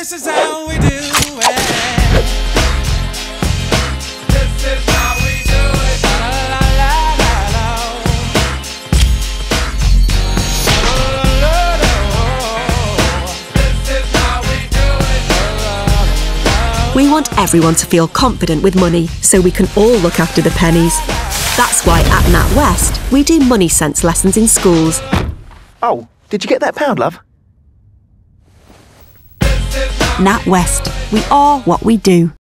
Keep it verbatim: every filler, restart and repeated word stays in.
This is how we do it. This is how we do it. La, la, la, la, la. La, la, la, la. This is how we do it. La, la, la. We want everyone to feel confident with money so we can all look after the pennies. That's why at NatWest, we do MoneySense lessons in schools. Oh, did you get that pound, love? NatWest, we are what we do.